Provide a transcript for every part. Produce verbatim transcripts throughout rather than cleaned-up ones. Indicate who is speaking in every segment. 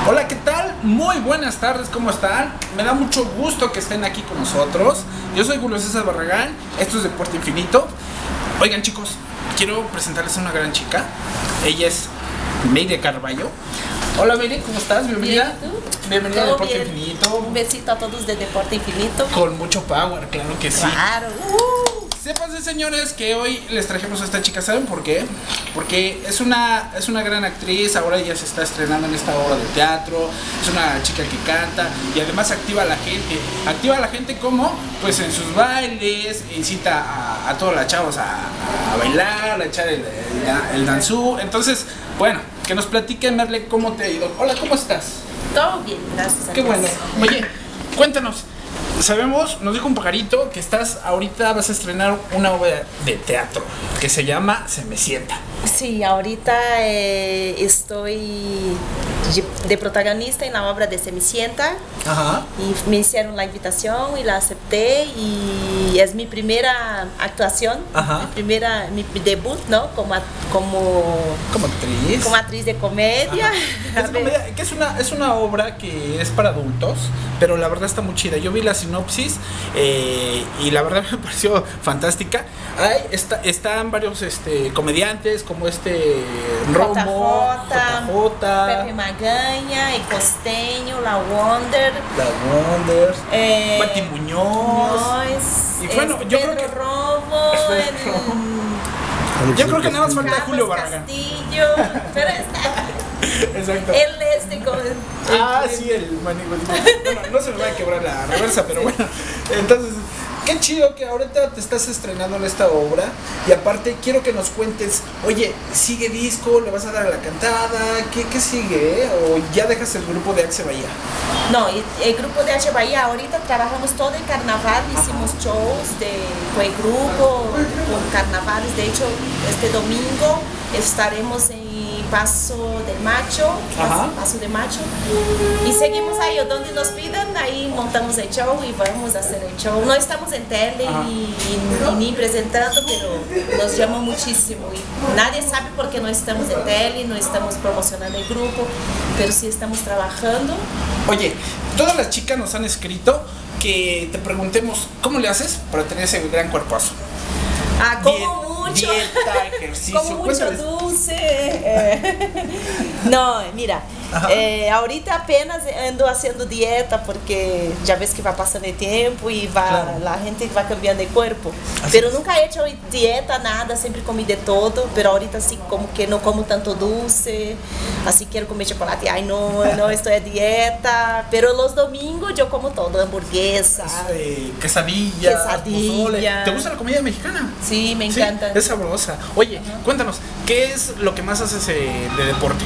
Speaker 1: Hola, ¿qué tal? Muy buenas tardes, ¿cómo están? Me da mucho gusto que estén aquí con nosotros. Yo soy Julio César Barragán, esto es Deporte Infinito. Oigan, chicos, quiero presentarles a una gran chica. Ella es Meire Carballo. Hola, Meire, ¿cómo estás? Bienvenida.
Speaker 2: Bien, ¿y tú?
Speaker 1: Bienvenida a Deporte
Speaker 2: bien.
Speaker 1: Infinito.
Speaker 2: Un besito a todos de Deporte Infinito.
Speaker 1: Con mucho power, claro que sí.
Speaker 2: Claro. Uh.
Speaker 1: Sépanse, señores, que hoy les trajimos a esta chica. ¿Saben por qué? Porque es una, es una gran actriz. Ahora ya se está estrenando en esta obra de teatro. Es una chica que canta y además activa a la gente. Activa a la gente como, pues en sus bailes, incita a, a todas las chavos a, a bailar, a echar el, el, el danzú. Entonces, bueno, que nos platique, Merle, cómo te ha ido. Hola, ¿cómo estás?
Speaker 2: Todo bien, gracias a
Speaker 1: Qué
Speaker 2: Dios.
Speaker 1: bueno. Oye, cuéntanos. Sabemos, nos dijo un pajarito que estás ahorita vas a estrenar una obra de teatro que se llama Se me sienta.
Speaker 2: Sí, ahorita eh, estoy de protagonista en la obra de Se me sienta.
Speaker 1: Ajá.
Speaker 2: Y me hicieron la invitación y la acepté y es mi primera actuación.
Speaker 1: Ajá.
Speaker 2: Mi primera, mi debut, ¿no? Como, a- como,
Speaker 1: Como actriz.
Speaker 2: como actriz de comedia.
Speaker 1: Es, comedia, que es una es una obra que es para adultos, pero la verdad está muy chida. Yo vi la sinopsis eh, y la verdad me pareció fantástica. Hay, está, están varios este, comediantes como este Romo,
Speaker 2: J J, Pepe
Speaker 1: J J,
Speaker 2: Magaña, El Costeño, La Wonder,
Speaker 1: La Wonders,
Speaker 2: eh,
Speaker 1: Pati Muñoz.
Speaker 2: Muñoz,
Speaker 1: Y bueno,
Speaker 2: es
Speaker 1: yo
Speaker 2: Pedro
Speaker 1: creo que-
Speaker 2: Robo,
Speaker 1: Pedro
Speaker 2: el-
Speaker 1: Robo. Yo creo que nada más falta
Speaker 2: Carlos
Speaker 1: Julio Barragán.
Speaker 2: Castillo, pero está
Speaker 1: Exacto.
Speaker 2: él este con
Speaker 1: Ah, sí, el manico. Bueno, no se me va a quebrar la reversa, pero bueno. Entonces, qué chido que ahorita te estás estrenando en esta obra. Y aparte, quiero que nos cuentes, oye, ¿sigue disco? ¿Le vas a dar a la cantada? ¿Qué, qué sigue? eh? ¿O ya dejas el grupo de Axe Bahía?
Speaker 2: No, y el grupo de H Bahía, ahorita trabajamos todo el carnaval, hicimos shows de, con el grupo, con carnavales. De hecho, este domingo estaremos en Paso del Macho,
Speaker 1: Ajá.
Speaker 2: Paso de Macho, y seguimos ahí, donde nos pidan, ahí montamos el show y vamos a hacer el show. No estamos en tele
Speaker 1: Ajá.
Speaker 2: ni, ni, ni presentando, pero nos llama muchísimo. Y nadie sabe por qué no estamos en tele, no estamos promocionando el grupo, pero sí estamos trabajando.
Speaker 1: Oye, todas las chicas nos han escrito que te preguntemos, ¿cómo le haces para tener ese gran cuerpazo?
Speaker 2: Ah, como
Speaker 1: Die-
Speaker 2: mucho.
Speaker 1: Dieta, ejercicio.
Speaker 2: Como mucho
Speaker 1: cuéntales.
Speaker 2: dulce. eh. No, mira,
Speaker 1: Ajá.
Speaker 2: eh, ahorita apenas ando haciendo dieta porque ya ves que va pasando el tiempo y va,
Speaker 1: Claro.
Speaker 2: la gente va cambiando de cuerpo.
Speaker 1: Así
Speaker 2: Pero
Speaker 1: es.
Speaker 2: nunca he hecho dieta, nada, siempre comí de todo, pero ahorita sí como que no como tanto dulce, así quiero comer chocolate, ay no, no estoy a dieta, pero los domingos yo como todo, hamburguesa.
Speaker 1: Eh, quesadilla,
Speaker 2: Quesadilla.
Speaker 1: pozole. ¿Te gusta la comida mexicana?
Speaker 2: Sí, me
Speaker 1: Sí,
Speaker 2: encanta.
Speaker 1: es sabrosa. Oye, cuéntanos, ¿qué es lo que más haces eh, de deporte?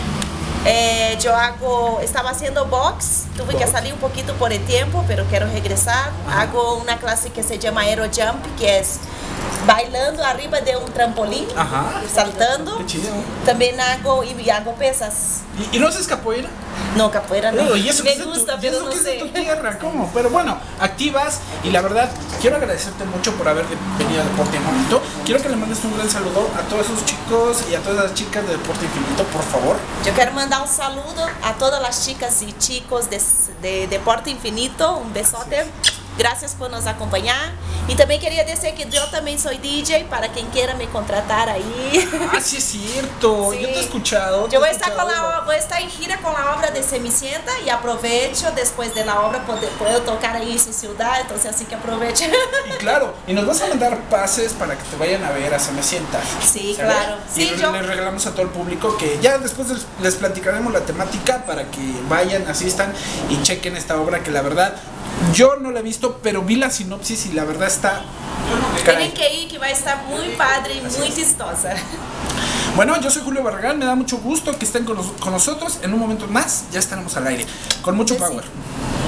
Speaker 2: Eh, yo hago, estaba haciendo box, tuve que
Speaker 1: Box.
Speaker 2: salir un poquito por el tiempo, pero quiero regresar.
Speaker 1: Ajá.
Speaker 2: Hago una clase que se llama Aero Jump, que es bailando arriba de un trampolín,
Speaker 1: Ajá.
Speaker 2: saltando.
Speaker 1: Qué chido.
Speaker 2: También hago y hago pesas.
Speaker 1: ¿Y, y no haces capoeira?
Speaker 2: No, capoeira no.
Speaker 1: Uy, ¿y eso
Speaker 2: Me
Speaker 1: que es de tu-
Speaker 2: gusta,
Speaker 1: y
Speaker 2: pero
Speaker 1: eso
Speaker 2: no
Speaker 1: que es de tu
Speaker 2: sé.
Speaker 1: tierra, ¿cómo? Pero bueno, activas y la verdad, quiero agradecerte mucho por haber de- venido a Deporte Infinito. Quiero que le mandes un gran saludo a todos esos chicos y a todas las chicas de Deporte Infinito, por favor.
Speaker 2: Yo quiero mandar un saludo a todas las chicas y chicos de, de Deporte Infinito, un besote. Gracias por nos acompañar. Y también quería decir que yo también soy D J para quien quiera me contratar ahí.
Speaker 1: Ah, sí es cierto,
Speaker 2: Sí.
Speaker 1: yo te he escuchado. te
Speaker 2: Yo voy a,
Speaker 1: he
Speaker 2: estar con
Speaker 1: escuchado.
Speaker 2: la, voy a estar en gira con la obra de Cenicienta y aprovecho después de la obra, poder, puedo tocar ahí en su ciudad, entonces así que aprovecho.
Speaker 1: Y claro, y nos vas a mandar pases para que te vayan a ver a Se me sienta.
Speaker 2: Sí,
Speaker 1: ¿Sale?
Speaker 2: claro.
Speaker 1: Y
Speaker 2: Sí,
Speaker 1: le-
Speaker 2: yo-
Speaker 1: les regalamos a todo el público que ya después les, les platicaremos la temática para que vayan, asistan y chequen esta obra que la verdad yo no la he visto, pero vi la sinopsis y la verdad está caray.
Speaker 2: Tienen que ir, que va a estar muy padre y muy chistosa.
Speaker 1: Bueno, yo soy Julio Barragán, me da mucho gusto que estén con, nos- con nosotros. En un momento más ya estaremos al aire, con mucho
Speaker 2: Sí.
Speaker 1: power.